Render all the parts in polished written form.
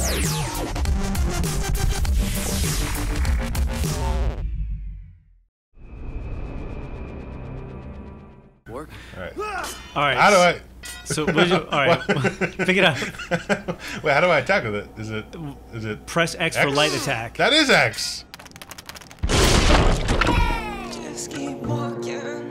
Work. All right. How do I? So, all right, pick it up. Wait, how do I attack with it? Is it? Press X for light attack. That is X. Just keep walking.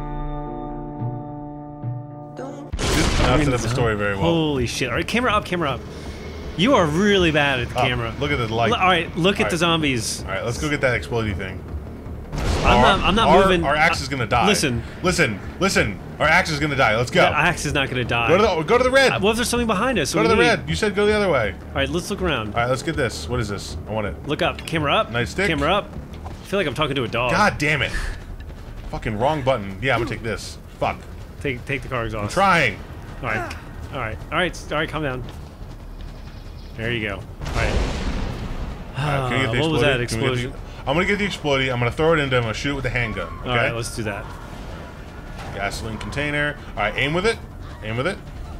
Don't. Not set up the story very well. Holy shit! All right, camera up, camera up. You are really bad at the camera. Look at the light. All right, look at the zombies. All right, let's go get that explodey thing. I'm not moving. Our axe is gonna die. Listen. Our axe is gonna die. Let's go. The axe is not gonna die. Go to the red. What if there's something behind us? Go to the red. You said go the other way. All right, let's look around. All right, let's get this. What is this? I want it. Look up. Camera up. Nice stick. Camera up. I feel like I'm talking to a dog. God damn it. Fucking wrong button. Yeah, I'm gonna take this. Fuck. Take the car exhaust. I'm trying. All right. All right. All right. Calm down. There you go. All right. Can we get the what was that explodey? explosion? I'm gonna get the explodey. I'm gonna throw it into him. I'm gonna shoot it with a handgun. Okay? All right, let's do that. Gasoline container. All right, aim with it. Aim with it.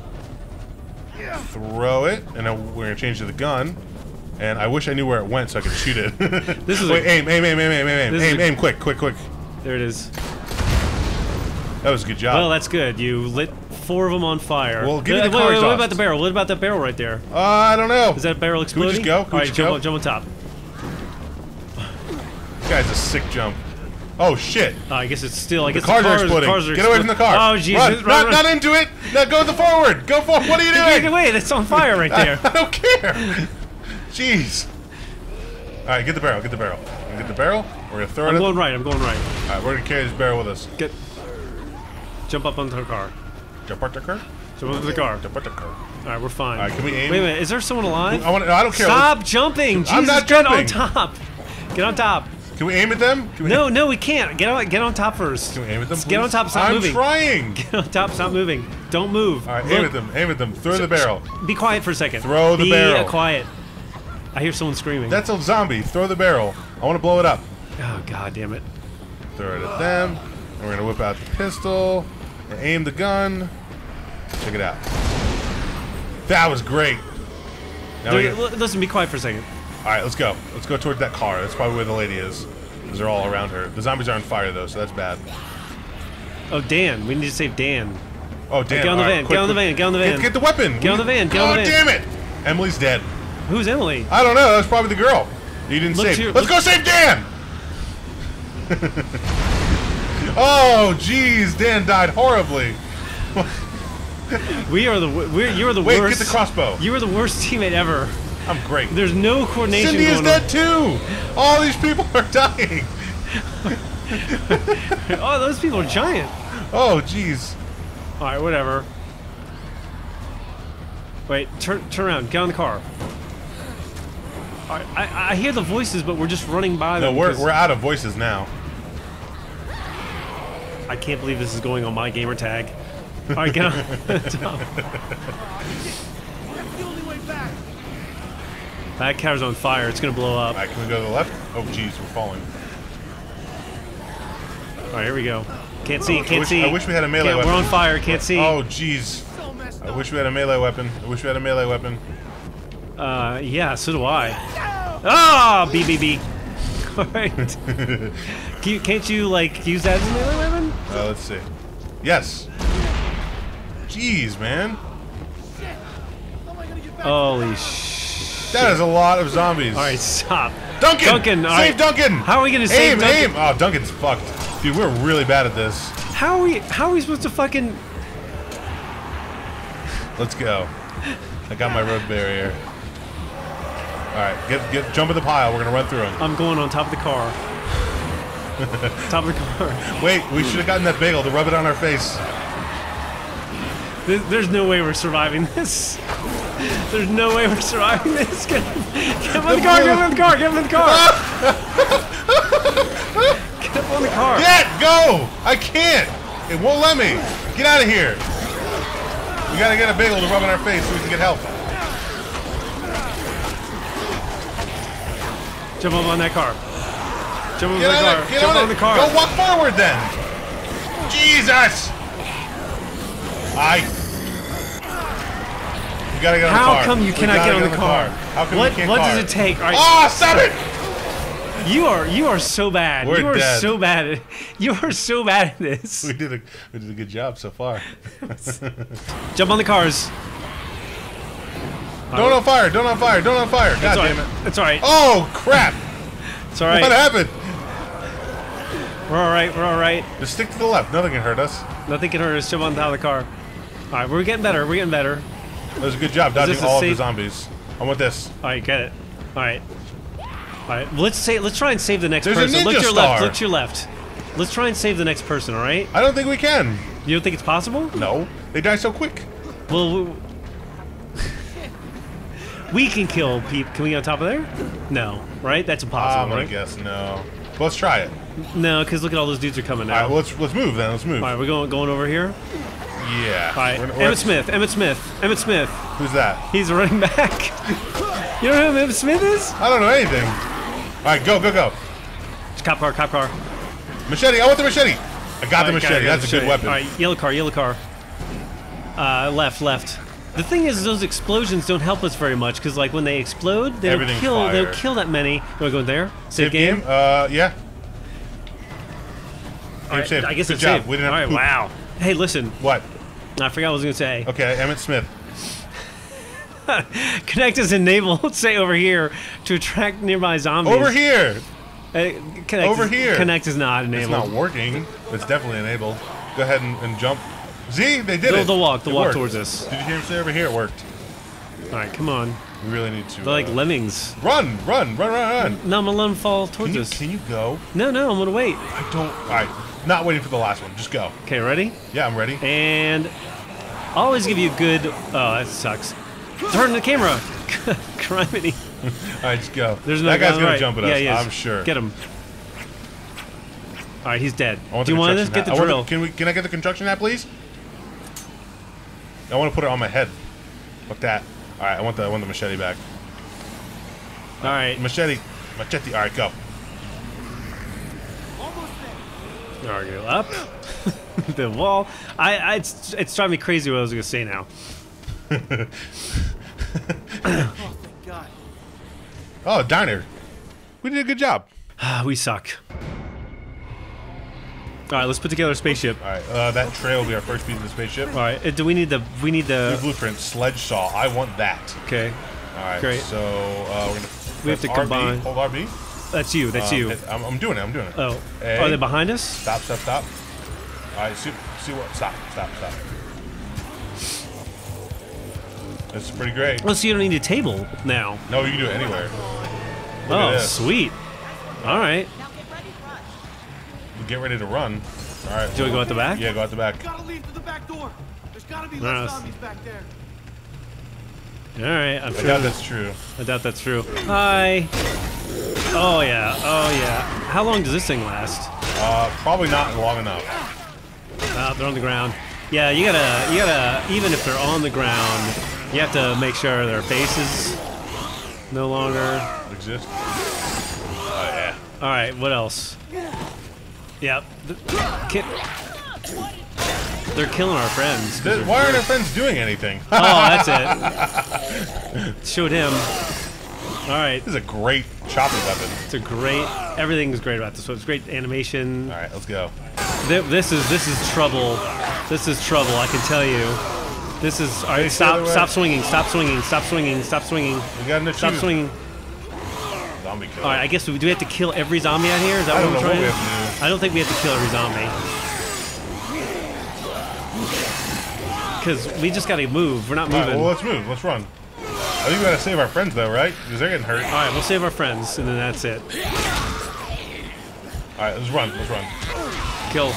Throw it, and then we're gonna change to the gun. And I wish I knew where it went so I could shoot it. This is Wait, aim, quick. There it is. That was a good job. Well, that's good. You lit 4 of them on fire. Well, give me the car What exhaust. about the barrel? What about that barrel right there? I don't know. Is that barrel Can we exploding? just go? All right, jump on top. This guy's a sick jump. Oh shit! I guess it's still. I The guess cars are exploding. Get away from the car. Oh jeez! Run. Not into it. No, go forward. Go forward. What are you doing? Get away! That's on fire right there. I don't care. Jeez. All right, get the barrel. Get the barrel. Get the barrel. We're gonna throw it. I'm going right. All right, we're gonna carry this barrel with us. Jump up onto the car. Jump out the car. Jump onto the car. Jump out the car. All right, we're fine. All right, can we aim? Wait a minute. Is there someone alive? I don't care. Stop jumping! Jesus, I'm not get on jumping. top. Get on top. Can we aim at them? No, we can't. Get on top first. Can we aim at them? Please? Get on top. Stop moving. I'm trying. Get on top. Stop moving. Don't move. All right, aim at them. Aim at them. Throw the barrel. Be quiet for a second. Throw the barrel. Be quiet. I hear someone screaming. That's a zombie. Throw the barrel. I want to blow it up. Oh god damn it. Throw it at them. And we're gonna whip out the pistol and aim the gun. Check it out. That was great. Now Listen, be quiet for a second. all right, let's go. Let's go toward that car. That's probably where the lady is. Because they're all around her. The zombies are on fire though, so that's bad. Oh, Dan. We need to save Dan. Oh, damn. Get on the van. Get on the van. Get on the van. Get the weapon. Get on the van. Get on the van. Oh, damn it. Emily's dead. Who's Emily? I don't know. That's probably the girl. You didn't save. Let's go save Dan. Oh, jeez. Dan died horribly. You're the Wait, worst. get the crossbow. You were the worst teammate ever. I'm great. There's no coordination Cindy is going dead too. All these people are dying. Oh, those people are giant. Oh, jeez. All right, whatever. Wait, turn around. Get on the car. All right, I hear the voices, but we're just running by them. No, we're out of voices now. I can't believe this is going on my gamer tag. All right, get on top. That car's on fire. It's gonna blow up. All right, can we go to the left? Oh, jeez, we're falling. All right, here we go. Can't see. Can't see. I wish we had a melee weapon. We're on fire. Can't see. Oh, jeez. I wish we had a melee weapon. Yeah, so do I. Ah, BBB. All right. Can't you like use that as a melee weapon? Let's see. Yes. Jeez, man. Holy shit. That is a lot of zombies. All right, stop. Duncan! Save Duncan! How are we gonna save Duncan? Aim! Oh, Duncan's fucked. Dude, we're really bad at this. How are we supposed to fucking... Let's go. I got my road barrier. Alright, jump in the pile. We're gonna run through them. I'm going on top of the car. Top of the car. Wait, we should have gotten that bagel to rub it on our face. There's no way we're surviving this. There's no way we're surviving this. Get him on the car, get him on the car, get him on the car. Get him on the car. Go! I can't! It won't let me. Get out of here. We gotta get a bagel to rub on our face so we can get help. Jump up on that car. Jump up on the car. Get Jump on the car. Go walk forward then. Jesus! You gotta get on the car. How come you cannot get on the car? How come What? you can't What car? does it take? All right. Oh, stop it! You are so bad. We're you are dead. so bad. You are so bad at this. We did a good job so far. Jump on the cars. Don't on fire! Don't on fire! Don't on fire! God damn it! It's all right. Oh crap! It's all right. What happened? We're all right. We're all right. Just stick to the left. Nothing can hurt us. Nothing can hurt us. Jump on top of the car. All right, we're getting better. We're getting better. That was a good job dodging this a all of safe- the zombies. I want this. All right, get it. All right. All right. Let's try and save the next There's a person. Look ninja to your star. left. Look to your left. Let's try and save the next person. All right. I don't think we can. You don't think it's possible? No, they die so quick. Well, we can kill people. Can we get on top of there? No. Right? That's impossible. I'm gonna right? guess no. But let's try it. No, because look at all those dudes are coming All now. right, well, let's move then. Let's move. All right, we're going over here. Yeah. All right, We're- Emmett Smith. Emmett Smith. Who's that? He's running back. You don't know who Emmett Smith is? I don't know anything. All right, go. It's cop car. Machete. I want the machete. I got the All right, machete. got That's the a good machete. weapon. All right, yellow car. Left. The thing is, those explosions don't help us very much because, like, when they explode, they don't Everything's kill. They fire. don't kill that many. You want to go in there? Save game? Yeah. All right, Save. I guess Good it's job. saved. We didn't All have right, to wow. poop. Hey, listen. What? I forgot what I was gonna say. Okay, Emmett Smith. Connect is enabled, say over here, to attract nearby zombies. Over here. Connect Over is, here. Connect is not It's enabled. not working. It's definitely enabled. Go ahead and jump. See, they did it. They'll walk It worked. towards us. Did you hear him say over here? It worked. All right, come on. We really need to. They're like lemmings. Run! No, I'm gonna let them fall towards us. Can you go? No, I'm gonna wait. I don't. All right, not waiting for the last one. Just go. Okay, ready? Yeah, I'm ready. And I'll always give you a good. Oh, that sucks. Turn the camera. Criminy. All right, just go. There's that guy's gonna right. jump at us. Yeah, he is. I'm sure. Get him. All right, he's dead. I want Do you the want this? construction Get the hat. drill. Can I get the construction hat, please? I want to put it on my head. Fuck that. All right, I want the machete back. All right. Machete. All right, go. All right, go up. The wall. It's driving me crazy what I was gonna say now. Oh, diner. We did a good job. We suck. All right, let's put together a spaceship. All right, that trail will be our first piece of the spaceship. All right, we need the The blueprint, sledge saw. I want that. Okay, All right, Great. so we're gonna. We have to press RB, combine. Hold RB. that's you. That's you. I'm doing it. I'm doing it. Oh, A. are they behind us? Stop. All right, see what? Stop. That's pretty great. Oh, so you don't need a table now. No, you can do it anywhere. Look at Oh, this. sweet. All right. Get ready to run. All right. Do we go at the back? Yeah, go out the back. Gotta leave through the back door. There's gotta be Nice. less zombies back there. All right. I'm I sure doubt that's true. I doubt that's true. Hi. Oh yeah. How long does this thing last? Probably not long enough. They're on the ground. Yeah, you gotta. Even if they're on the ground, you have to make sure their faces no longer. Exist. Oh yeah. All right. What else? Yep. They're killing our friends. Why aren't our friends doing anything? Oh, that's it. Showed him. All right. This is a great chopping weapon. It's a great. Everything's great about this one. It's great animation. All right, let's go. This is trouble. This is trouble. I can tell you. This is. All right. Face the other way. Stop swinging. Stop swinging. Stop swinging. Stop swinging. We got an Stop achievement. swinging. Zombie kill. All right. I guess do we have to kill every zombie out here? Is that I what don't we're know what trying we to have to do. I don't think we have to kill every zombie. Because we just got to move. We're not All right, moving. well, let's move. Let's run. I think we gotta save our friends though, right? Because they're getting hurt. All right. We'll save our friends, and then that's it. All right, let's run. Let's run. Kill.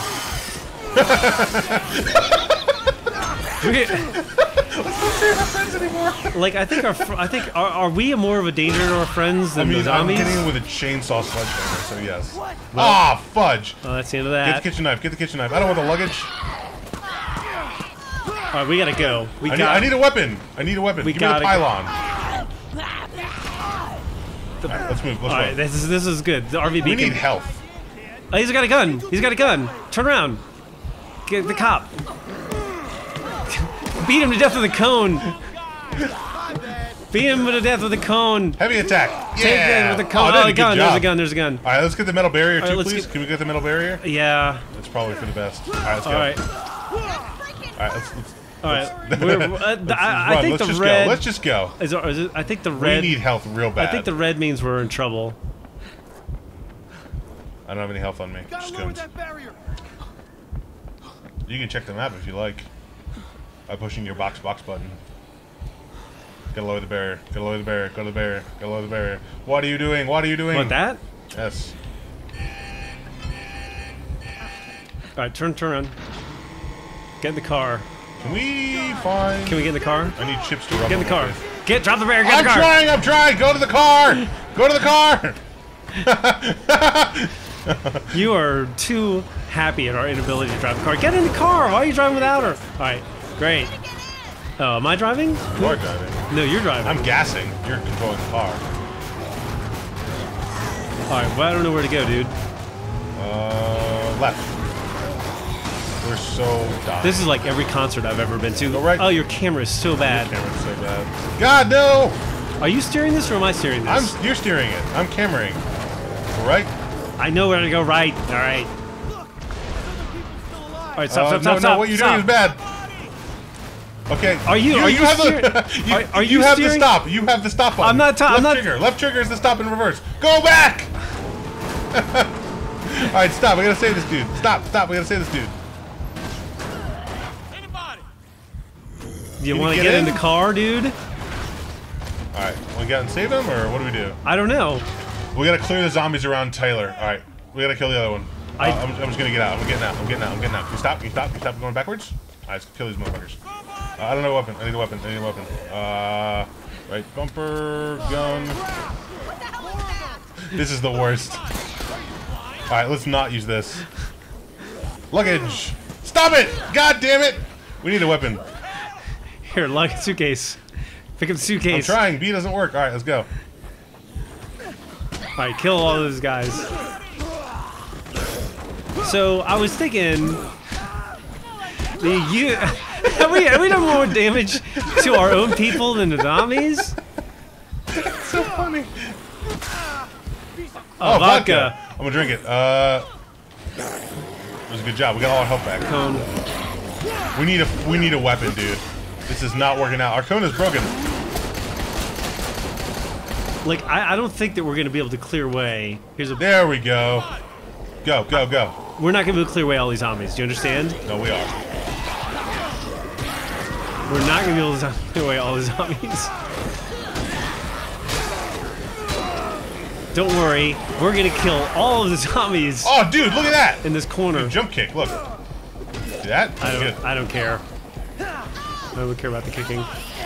Like I think are we more of a danger to our friends I than the mean, I'm zombies? hitting him with a chainsaw sledgehammer, so yes. Ah, fudge! Oh, that's the end of Get that. the kitchen knife. Get the kitchen knife. I don't want the luggage. All right, we gotta go. I need a weapon. I need a weapon. We Give me the gotta pylon. All right, let's move. Let's All right, run. this is good. The RV We beacon. need health. Oh, he's got a gun. He's got a gun. Turn around. Get the cop. Beat him to death with a cone. Beat him to death with a cone. Heavy attack. Take it Yeah. with a cone. Oh, Oh, a gun. There's a gun. There's a gun. All right, let's get the metal barrier too, let's please. Can we get the metal barrier? Yeah. That's probably for the best. All right, let's go. All right. All right, let's All right. I think the red. Let's just go. Is it, I think the red. We need health real bad. I think the red means we're in trouble. I don't have any health on me. Gotta Just lower cones. that barrier. You can check the map if you like. By pushing your box button. Gotta lower the barrier. Gotta lower the barrier. Go to the barrier. Gotta lower the barrier. What are you doing? What are you doing? What, that? Yes. Alright, turn around. Get in the car. Can we find... Can we get in the car? I need chips to rub Get in the car. on my face. Drop the barrier, get in the car! I'm trying! Go to the car! Go to the car! You are too happy at our inability to drive the car. Get in the car! Why are you driving without her? Alright, great. Oh, am I driving? You are driving. No, you're driving. I'm gassing. You're controlling the car. Alright, well, I don't know where to go, dude. Left. We're so dying. This is like every concert I've ever been to. Go right. Oh, your camera is so bad. Camera's so bad. God, no! Are you steering this or am I steering this? You're steering it. I'm cameraing. Go right. I know where to go right. Alright. Look, there's other people still alive. Alright, stop, No, stop. what you're doing is bad. Okay. Are you have steering- the, are you have the steering- stop. You have the stop button. I'm not. I'm not. Trigger. Left trigger is the stop in reverse. Go back! Alright, stop. We gotta save this dude. Stop. We gotta save this dude. You Can want you to get get in in? the car, dude? Alright. Want to get out and save him, or what do we do? I don't know. We gotta clear the zombies around Tyler. Alright. We gotta kill the other one. I'm just gonna get out. I'm getting out. Can you stop? Can you stop going backwards? Alright, let's kill these motherfuckers. I don't know a weapon. I need a weapon. Right bumper, gun. This is the worst. Alright, let's not use this. Luggage! Stop it! God damn it! We need a weapon. Here, luggage suitcase. Pick up the I'm suitcase. trying. B doesn't work. Alright, let's go. Alright, kill all those guys. So, I was thinking... have we done more damage to our own people than the zombies? It's so funny. Oh, vodka. I'm gonna drink it. It was a good job. We got all our health back. Cone. We need a weapon, dude. This is not working out. Our cone is broken. Like, I don't think that we're going to be able to clear away. There we go. Go. We're not going to be able to clear away all these zombies. Do you understand? No, we are. We're not going to be able to clear away all the zombies. Don't worry. We're going to kill all of the zombies. Oh, dude, look at that. In this corner. Good jump kick. Look. See that? Good. I don't care. I don't care about the kicking.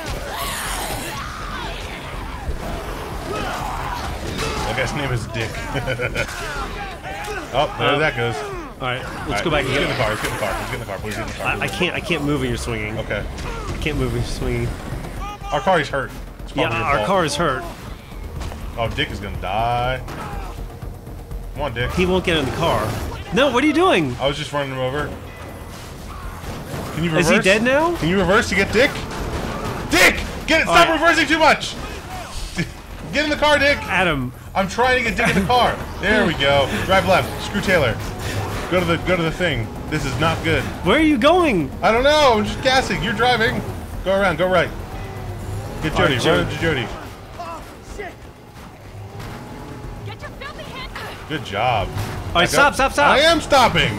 That guy's name is Dick. Oh, there that goes. Alright, let's go back and get in the car. Let's get in the car. Please get in the car. I can't move when you're swinging. Okay. I can't move when you're swinging. Our car is hurt. Yeah, our car is hurt. Oh, Dick is gonna die. Come on, Dick. He won't get in the car. No, what are you doing? I was just running him over. Can you reverse? Is he dead now? Can you reverse to get Dick? Dick! Get it! Stop reversing too much! Get in the car, Dick! Adam. I'm trying to get Dick in the car. There we go. Drive left. Screw Taylor. Go to the thing. This is not good. Where are you going? I don't know. I'm just gassing. You're driving. Go around. Go right. Get Jody. Right, Run into Jody. Oh, shit. Get your filthy hands. Good job. All right, stop. I am stopping.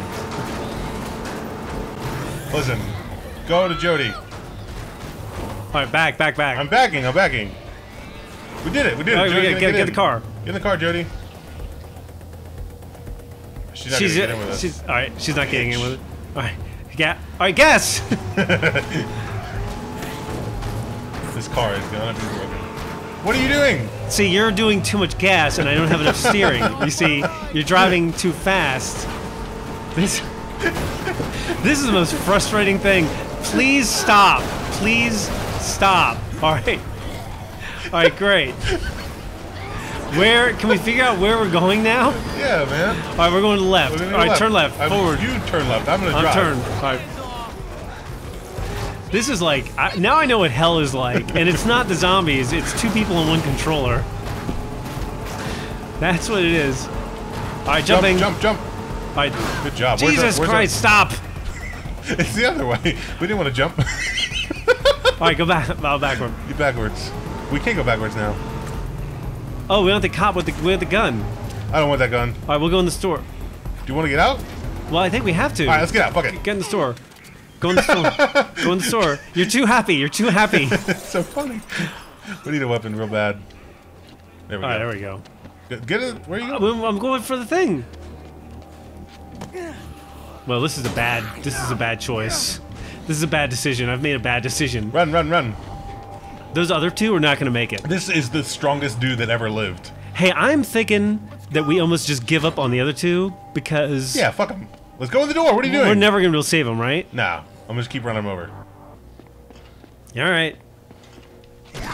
Listen. Go to Jody. All right, back. I'm backing. We did it. All right, Jody, get the car. Get in the car, Jody. She's not gonna get in with us. All right, she's not getting in with it. All right, gas. This car is gonna be broken. What are you doing? See, you're doing too much gas, and I don't have enough steering. You see, you're driving too fast. This is the most frustrating thing. Please stop. All right, great. Where can we figure out where we're going now? Yeah, man. All right, we're going to the left. All right, turn left. Forward. You turn left. I'm gonna drive. Turn. All right. This is like, now I know what hell is like, and it's not the zombies, it's 2 people and 1 controller. That's what it is. Alright, jumping. Jump. Alright. Good job. Jesus Christ, stop! It's the other way. We didn't want to jump. Alright, go back. Backward. Get backwards. We can't go backwards now. Oh, we want the cop with the gun. I don't want that gun. Alright, we'll go in the store. Do you want to get out? Well, I think we have to. Alright, let's get out. Fuck it. Get in the store. Go in the store. Go in the store. You're too happy. You're too happy. It's so funny. We need a weapon real bad. There we go. Alright, there we go. Get it. Where are you going? I'm going for the thing. Well, this is a bad choice. This is a bad decision. I've made a bad decision. Run. Those other 2 are not going to make it. This is the strongest dude that ever lived. Hey, I'm thinking that we almost just give up on the other 2 because... Yeah, fuck him. Let's go in the door. What are you doing? We're never going to be able to save them, right? Nah. I'm just keep running him over. Alright. Here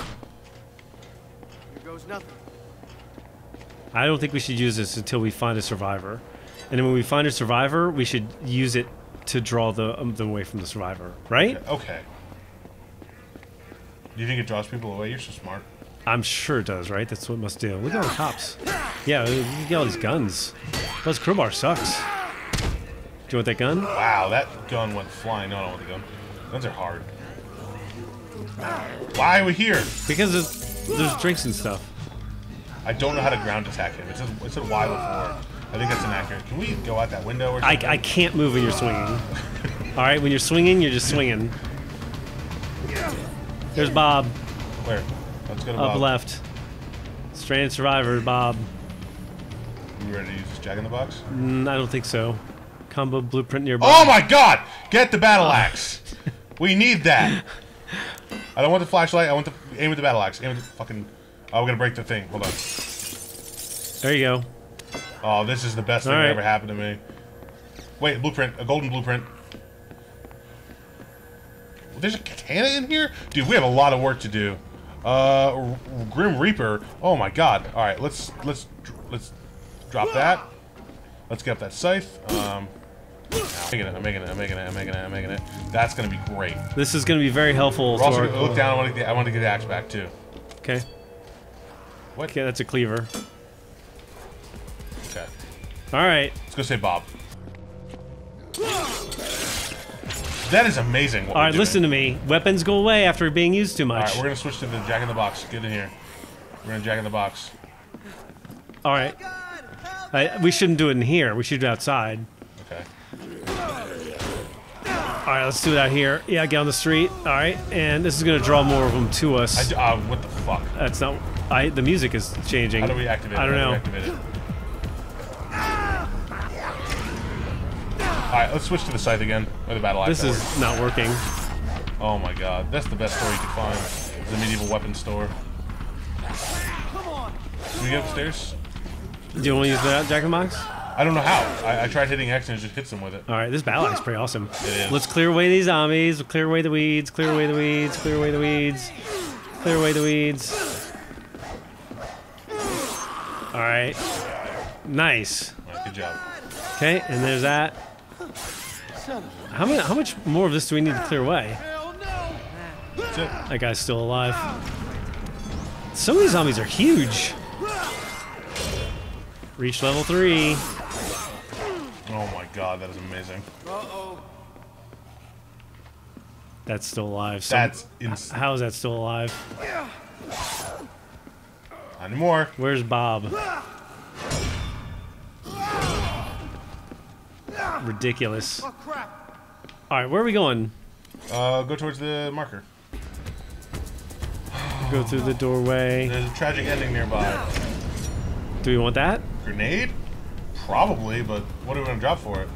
goes nothing. I don't think we should use this until we find a survivor. And then when we find a survivor, we should use it to draw them away from the survivor, right? Okay. Do you think it draws people away? You're so smart. I'm sure it does, right? That's what it must do. Look at all the cops. Yeah, you get all these guns. Those crowbar sucks. Do you want that gun? Wow, that gun went flying. No, I don't want the gun. Guns are hard. Why are we here? Because there's drinks and stuff. I don't know how to ground attack him. It said Y before. I think that's inaccurate. Can we go out that window or something? I can't move when you're swinging. Alright, when you're swinging, you're just swinging. There's Bob. Where? Let's go to Bob. Up left. Stranded survivor, Bob. You ready to use this Jack in the Box? I don't think so. Combo blueprint nearby. Oh my god! Get the battle axe! We need that! I don't want the flashlight, I want to aim with the battle axe. Aim with the fucking... Oh, we're gonna break the thing. Hold on. There you go. Oh, this is the best thing that ever happened to me. Wait, blueprint. A golden blueprint. There's a katana in here? Dude, we have a lot of work to do. Grim Reaper. Oh my god. Alright, let's drop that. Let's get up that scythe. I'm making it. That's gonna be great. This is gonna be very helpful. We're also gonna look down. I want to get the axe back too. Okay. What? Okay, that's a cleaver. Okay. Alright. Let's go save Bob. That is amazing. Alright, listen to me. Weapons go away after being used too much. Alright, we're gonna switch to the Jack in the Box. Get in here. We're gonna Jack in the Box. Alright. We shouldn't do it in here. We should do it outside. Okay. Alright, let's do it out here. Yeah, get on the street. Alright, and this is gonna draw more of them to us. What the fuck? That's not... the music is changing. How do we activate it? I don't know. Alright, let's switch to the scythe again. Or the battle axe. This is not working. Oh my god. That's the best store you can find. The medieval weapons store. Come on. Can we get upstairs? Do you want to use that Jack in the Box? I don't know how. I tried hitting X and it just hits them with it. Alright, this battle axe is pretty awesome. It is. Let's clear away these zombies. Clear away the weeds. Clear away the weeds. Clear away the weeds. Clear away the weeds. Alright. Nice. Alright, good job. Okay, and there's that. How much more of this do we need to clear away? Hell no. That's it. That guy's still alive. Some of these zombies are huge. Reach level 3. Oh my god, that is amazing. Uh-oh. That's still alive. That's insane. How is that still alive? Not anymore. Where's Bob? Ridiculous. Oh, crap. Alright, where are we going? Go towards the marker. Go through the doorway. There's a tragic ending nearby. Do we want that? Grenade? Probably, but what are we gonna drop for it?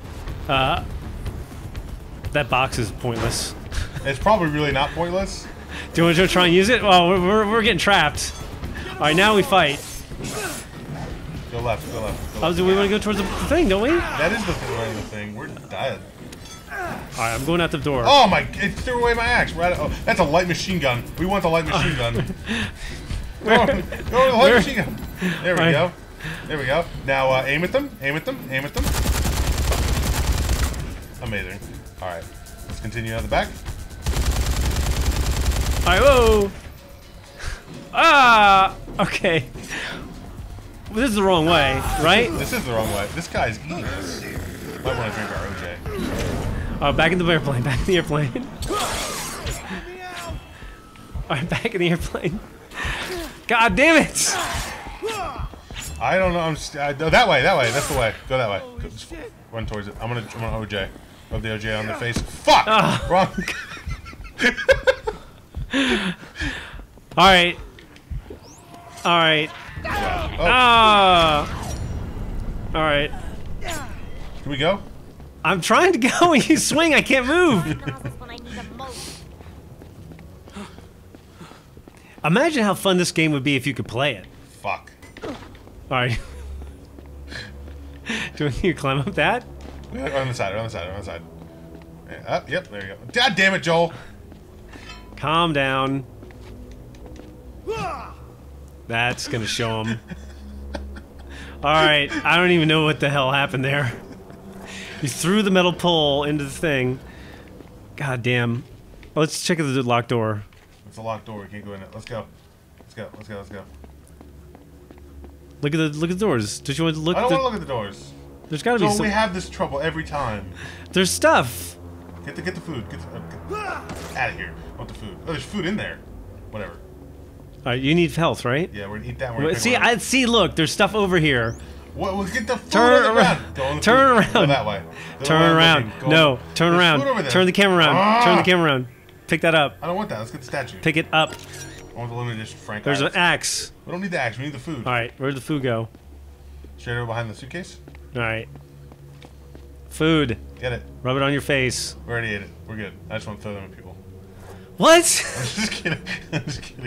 That box is pointless. It's probably really not pointless. Do you want to try and use it? Well, we're getting trapped. Alright, now we fight. Go left, go left. Go left. Do we want to go towards the thing, don't we? That is the thing. We're dead. Alright, I'm going out the door. Oh my! It threw away my axe. Right. Oh, that's a light machine gun. We want the light machine gun. Go to the light machine gun. There we go. There we go. Now aim at them. Aim at them. Aim at them. Amazing. All right. Let's continue out the back. Alright, whoa! Ah! Okay. Well, this is the wrong way, right? This is the wrong way. This guy's eating us. Might want to drink our OJ. Oh, back in the airplane, back in the airplane. Alright, back in the airplane. God damn it! I don't know. I'm that way. That's the way. Go that way. Just run towards it. I'm gonna OJ. Rub the OJ on their face. Fuck! Wrong. Alright. Alright. Alright. Can we go? I'm trying to go when you swing. I can't move. Imagine how fun this game would be if you could play it. Fuck. Alright. Do you climb up that? On the side. Yeah, yep, there you go. God damn it, Joel. Calm down. That's gonna show him. Alright, I don't even know what the hell happened there. You threw the metal pole into the thing. God damn. Let's check the locked door. It's a locked door. We can't go in it. Let's go. Let's go. Look at the doors. Did you want to look? I don't want to look at the doors. There's gotta be some. We have this trouble every time. There's stuff. Get the food. Get out of here. I want the food. Oh, there's food in there. Whatever. Alright, you need health, right? Yeah, we're gonna eat that. We're gonna See. Look, there's stuff over here. What? We'll get the food. Turn around. Turn around. Go that way. Turn around. No, turn around. Turn the camera around. Turn the camera around. Pick that up. I don't want that. Let's get the statue. Pick it up. I want the limited edition Frank. There's an axe. We don't need the axe. We need the food. Alright, where'd the food go? Straight over behind the suitcase. Alright. Food. Get it. Rub it on your face. We already ate it. We're good. I just want to throw them at people. What? I'm just kidding. I'm just kidding.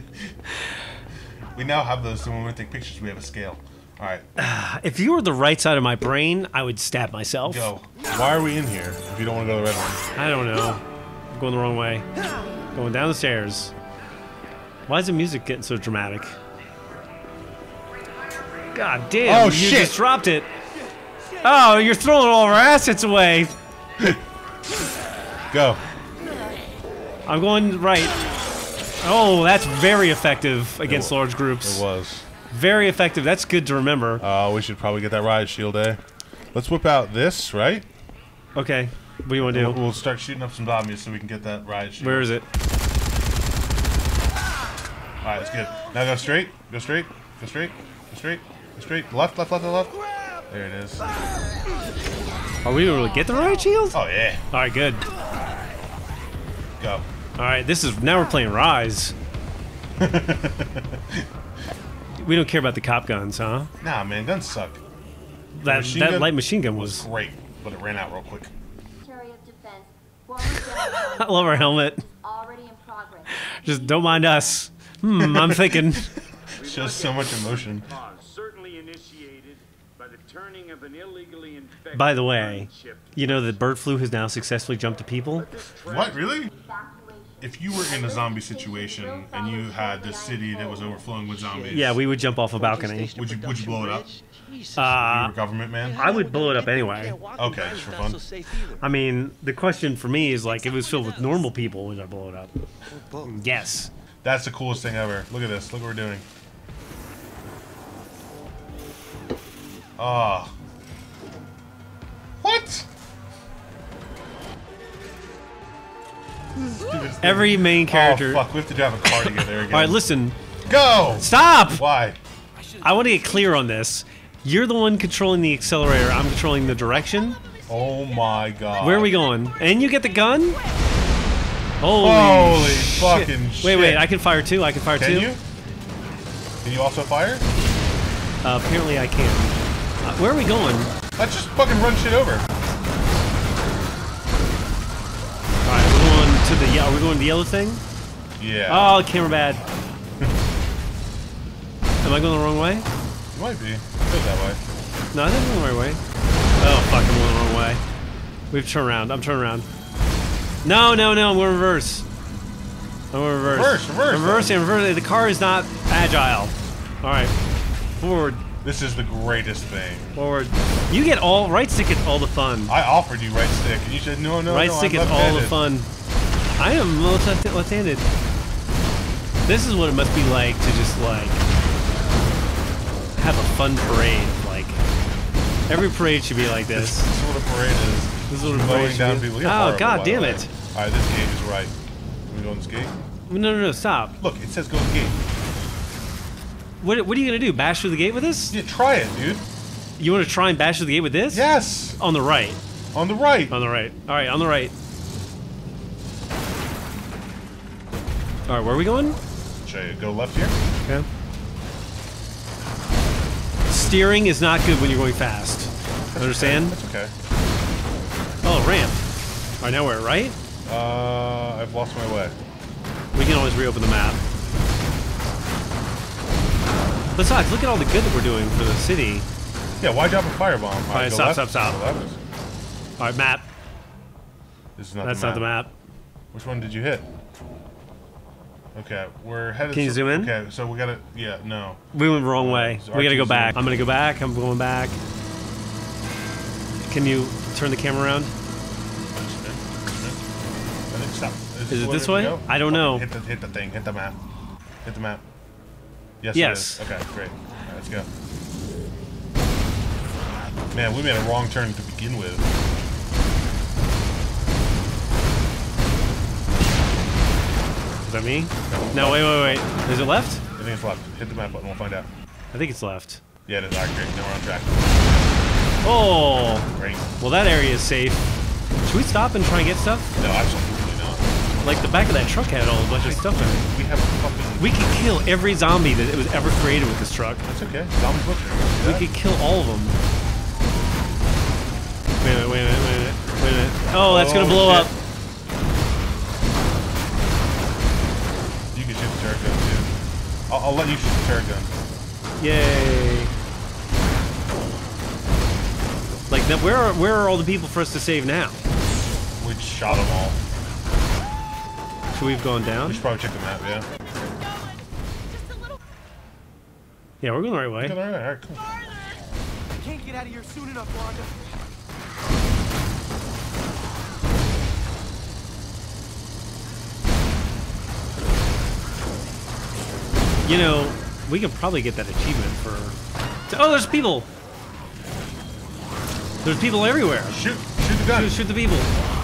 We now have those, so when we take pictures, we have a scale. Alright. If you were the right side of my brain, I would stab myself. Go. Why are we in here if you don't want to go to the red one? I don't know. I'm going the wrong way. Going down the stairs. Why is the music getting so dramatic? God damn, you shit. just dropped it. Oh, you're throwing all our assets away. Go. I'm going right. Oh, that's very effective against large groups. It was. Very effective. That's good to remember. We should probably get that riot shield, eh? Let's whip out this, right? Okay. What do you want to do? We'll start shooting up some zombies so we can get that riot shield. Where is it? Alright, that's good. Now go straight. Go straight. Go straight. Go straight. Go straight. Left. There it is. Are we able to get the riot shield? Oh, yeah. Alright, good. Go. Alright, now we're playing Rise. We don't care about the cop guns, huh? Nah, man, guns suck. That light machine gun was great, but it ran out real quick. I love our helmet. Just don't mind us. I'm thinking. Shows so much emotion. Certainly initiated by the turning of an illegally infected. By the way, you know that bird flu has now successfully jumped to people? What, really? If you were in a zombie situation and you had this city that was overflowing with zombies, yeah, we would jump off a balcony. Would you blow it up? You were a government man? I would blow it up anyway. Okay, just for fun. I mean, the question for me is like, if it was filled with normal people, would I blow it up? Yes. That's the coolest thing ever. Look at this. Look what we're doing. Oh. What? Every main character. Oh, fuck. We have to drive a car to get there again. Alright, listen. Go! Stop! Why? I want to get clear on this. You're the one controlling the accelerator. I'm controlling the direction. Oh my god. Where are we going? And you get the gun? Holy shit. fucking shit. Wait, I can fire too. I can fire too. Can you? Can you also fire? Apparently I can. Where are we going? Let's just fucking run shit over. Alright, we're going to the are we going to the yellow thing? Yeah. Oh, camera bad. Am I going the wrong way? You might be. Go that way. No, I think I'm going the right way. Oh fuck, I'm going the wrong way. We have to turn around. I'm turning around. No, I'm going reverse. I'm going reverse. Reverse. I'm reversing. The car is not agile. Alright. Forward. This is the greatest thing. Forward. You get right stick gets all the fun. I offered you right stick, and you said no. Right stick is all the fun. I am left-handed. This is what it must be like to just like have a fun parade. Like every parade should be like this. This is what a parade is. This is what a parade Mowing should down be. people. You're Oh horrible, god by the damn way. it! All right, this gate is right. Can we go on this gate? No, stop. Look, it says go to the gate. What are you gonna do? Bash through the gate with this? Yeah, try it, dude. You want to try and bash through the gate with this? Yes. On the right. On the right. On the right. All right, on the right. All right, where are we going? Should I go left here? Okay. Steering is not good when you're going fast. Understand? That's okay. Oh, ramp. All right, now we're right. I've lost my way. We can always reopen the map. Besides, look at all the good that we're doing for the city. Yeah, why drop a firebomb? All right, go stop, left, stop. go left. All right, map. This is not That's the map. not the map. Which one did you hit? Okay, we're headed. Can you zoom in? Okay, so we gotta. Yeah, no. We went the wrong way. so We gotta go R2 back. zoom. I'm gonna go back. I'm going back. Can you turn the camera around? I think stop. Is it the this we way? go? I don't know. Hit the thing. Hit the map. Hit the map. Yes. Yes. It is. Okay, great. All right, let's go. Man, we made a wrong turn to begin with. Is that me? No, wait. Is it left? I think it's left. Hit the map button. We'll find out. I think it's left. Yeah, it is. All right, great. Now we're on track. Oh! Great. Well, that area is safe. Should we stop and try and get stuff? No, absolutely not. Like, the back of that truck had a whole bunch of stuff in it. We have fucking. We could kill every zombie that was ever created with this truck. That's okay. Zombies look there. We could kill all of them. Wait a minute. Oh, that's gonna blow shit. up. You can shoot the turret gun too. I'll let you shoot the turret gun. Yay. Like, now, where are all the people for us to save now? We shot them all. Should we have gone We down? should probably check the map, yeah. Just a little Yeah, we're going the right Okay, way. all right, cool. I can't get out of here soon enough, Wanda. You know, we could probably get that achievement for... Oh, there's people! There's people everywhere. Shoot the gun. Shoot the people.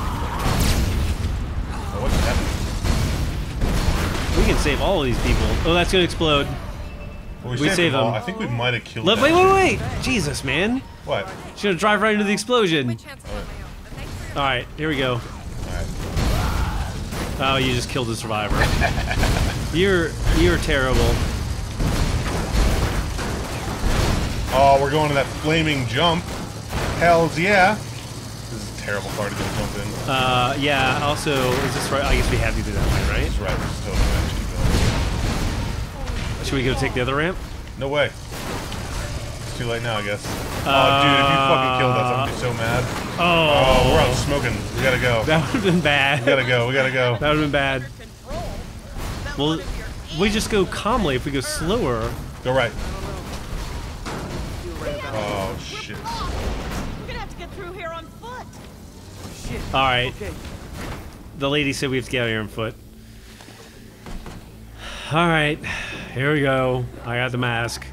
Oh, what's happening? We can save all of these people. Oh, that's gonna explode. Well, We saved saved all. them. I think we might have killed Look, that wait! chick. Jesus, man. What? She's gonna drive right into the explosion. chance on my own, but thanks for your Alright, here we go. Alright. Oh, you just killed the survivor. You're terrible. Oh, we're going to that flaming jump. Hells yeah. This is a terrible part to jump in. Yeah, also, is this right? I guess we have to do that way, right? That's right. This is totally right. Just keep going. Should we go take the other ramp? No way. It's too late now, I guess. Oh, dude, if you fucking killed us, I'd be so mad. Oh, we're out smoking. We gotta go. That would have been bad. We gotta go. We gotta go. That would have been bad. Well, we just go calmly. If we go slower... Go right. Oh, shit. We're gonna have to get through here on foot. Shit. Alright. Okay. The lady said we have to get out of here on foot. Alright. Here we go. I got the mask.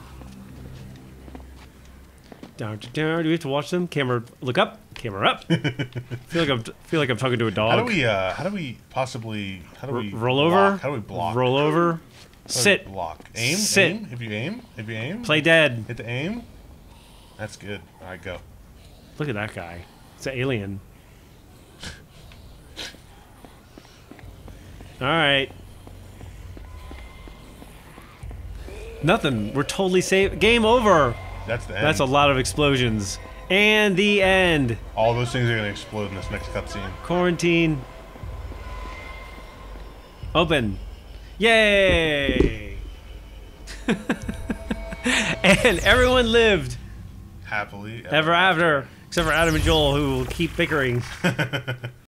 Down, down. Do we have to watch them? Camera, look up. Camera up. feel like I'm talking to a dog. How do we possibly roll over? block? How do we block? Roll over. How do we Sit. block. Aim. Sit. Aim. If you aim. Play dead. Hit the aim. That's good. All right, go. Look at that guy. It's an alien. Alright. Nothing. We're totally safe. Game over. That's the end. That's a lot of explosions. And the end. All those things are gonna explode in this next cutscene. Quarantine. Open. Yay! And everyone lived Happily ever after. Except for Adam and Joel, who will keep bickering.